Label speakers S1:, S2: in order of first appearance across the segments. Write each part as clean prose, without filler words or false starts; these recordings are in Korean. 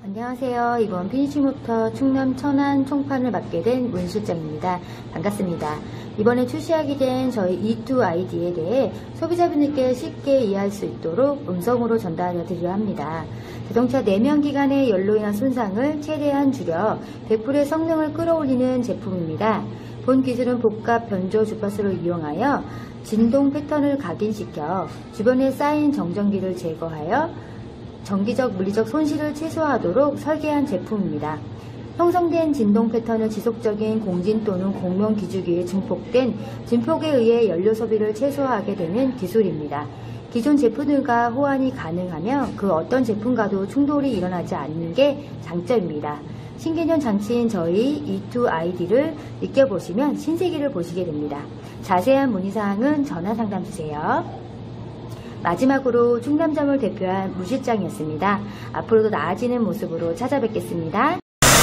S1: 안녕하세요. 이번 피니쉬모터 충남 천안 총판을 맡게 된 문 실장입니다. 반갑습니다. 이번에 출시하게 된 저희 E2ID에 대해 소비자분들께 쉽게 이해할 수 있도록 음성으로 전달해 드리려 합니다. 자동차 내면 기관의 열로 인한 손상을 최대한 줄여 100%의 성능을 끌어올리는 제품입니다. 본 기술은 복합 변조 주파수를 이용하여 진동 패턴을 각인시켜 주변에 쌓인 정전기를 제거하여 전기적, 물리적 손실을 최소화하도록 설계한 제품입니다. 형성된 진동 패턴은 지속적인 공진 또는 공명 기주기에 증폭된 진폭에 의해 연료 소비를 최소화하게 되는 기술입니다. 기존 제품들과 호환이 가능하며 그 어떤 제품과도 충돌이 일어나지 않는 게 장점입니다. 신개념 장치인 저희 E2ID를 느껴보시면 신세계를 보시게 됩니다. 자세한 문의사항은 전화 상담 주세요. 마지막으로 충남점을 대표한 무 실장이었습니다. 앞으로도 나아지는 모습으로 찾아뵙겠습니다.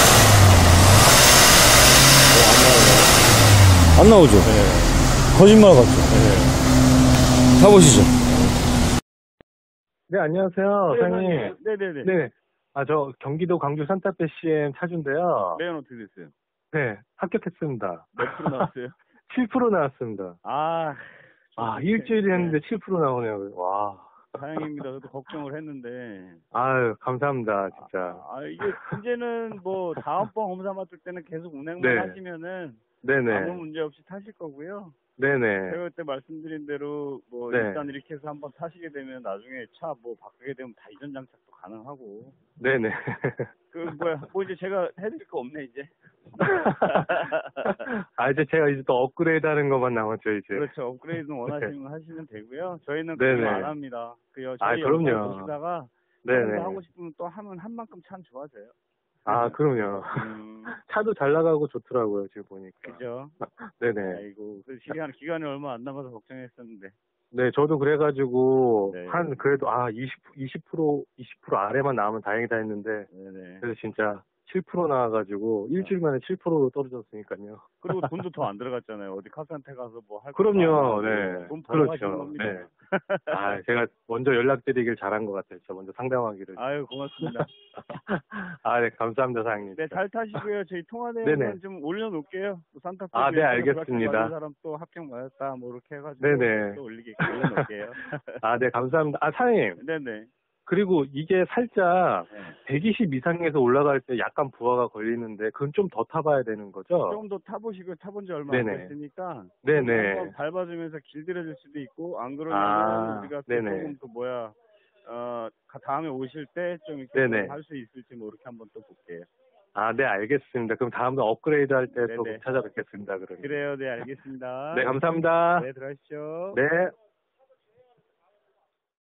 S2: 안 나오죠?
S3: 네.
S2: 거짓말 같죠?
S3: 네.
S2: 가보시죠.
S3: 네, 안녕하세요, 사장님.
S4: 네네네.
S3: 네. 저 경기도 광주 산타페 CM 차주인데요.
S4: 매연 어떻게 됐어요?
S3: 네, 합격했습니다.
S4: 몇 프로 나왔어요?
S3: 7% 나왔습니다. 일주일이 했는데 7% 나오네요. 와.
S4: 다행입니다. 저도 걱정을 했는데.
S3: 아유, 감사합니다, 진짜.
S4: 이게 이제는 뭐 다음번 검사 맡을 때는 계속 운행만
S3: 네.
S4: 하시면은
S3: 네네.
S4: 아무 문제 없이 타실 거고요.
S3: 네네.
S4: 제가 그때 말씀드린 대로 뭐
S3: 네.
S4: 일단 이렇게 해서 한번 타시게 되면 나중에 차 뭐 바꾸게 되면 다 이전 장착도 가능하고.
S3: 네네.
S4: 뭐 이제 제가 해드릴 거 없네 이제.
S3: 이제 제가 이제 또 업그레이드 하는 것만 남았죠, 이제.
S4: 그렇죠. 업그레이드는 원하시면 하시면 되고요. 저희는
S3: 네네.
S4: 그거 안 합니다. 저희
S3: 그럼요.
S4: 영상 보시다가
S3: 네네.
S4: 하고 싶으면 또 하면 한 만큼 차는 좋아져요.
S3: 그럼요. 차도 잘 나가고 좋더라고요, 지금 보니까.
S4: 그죠?
S3: 네네.
S4: 아이고, 그 기간이 얼마 안 남아서 걱정했었는데.
S3: 네, 저도 그래가지고,
S4: 네.
S3: 그래도, 20% 아래만 나오면 다행이다 했는데,
S4: 네네.
S3: 그래서 진짜 7% 나와가지고, 일주일 만에 7%로 떨어졌으니까요.
S4: 그리고 돈도 더 안 들어갔잖아요. 어디 카센터 가서 뭐 할 거.
S3: 그럼요, 네.
S4: 돈 벌어가시는
S3: 그렇죠.
S4: 겁니다.
S3: 네. 제가 먼저 연락드리길 잘한 것 같아요. 저 먼저 상담하기를.
S4: 아유, 고맙습니다.
S3: 네, 감사합니다, 사장님.
S4: 네, 잘 타시고요. 저희 통화
S3: 네네.
S4: 내용은 좀 올려놓을게요. 산타페.
S3: 네, 알겠습니다.
S4: 많은 사람 또 합격 맞았다, 뭐 이렇게 해가지고.
S3: 네네.
S4: 또 올려놓을게요.
S3: 네, 감사합니다. 사장님.
S4: 네네.
S3: 그리고 이게 살짝
S4: 네.
S3: 120 이상에서 올라갈 때 약간 부하가 걸리는데 그건 좀 더 타봐야 되는 거죠?
S4: 좀 더 타보시고 타본 지 얼마
S3: 네네.
S4: 안 됐으니까
S3: 네네.
S4: 한번 밟아주면서 길들여질 수도 있고 안 그러면 우리가 또
S3: 네네.
S4: 조금 다음에 오실 때 좀
S3: 네네.
S4: 할 수 있을지 뭐 이렇게 한번 또 볼게요.
S3: 네, 알겠습니다. 그럼 다음에 업그레이드 할 때 또
S4: 네네.
S3: 찾아뵙겠습니다. 그러면.
S4: 그래요. 네, 알겠습니다.
S3: 네, 감사합니다.
S4: 네, 들어가십시오.
S3: 네.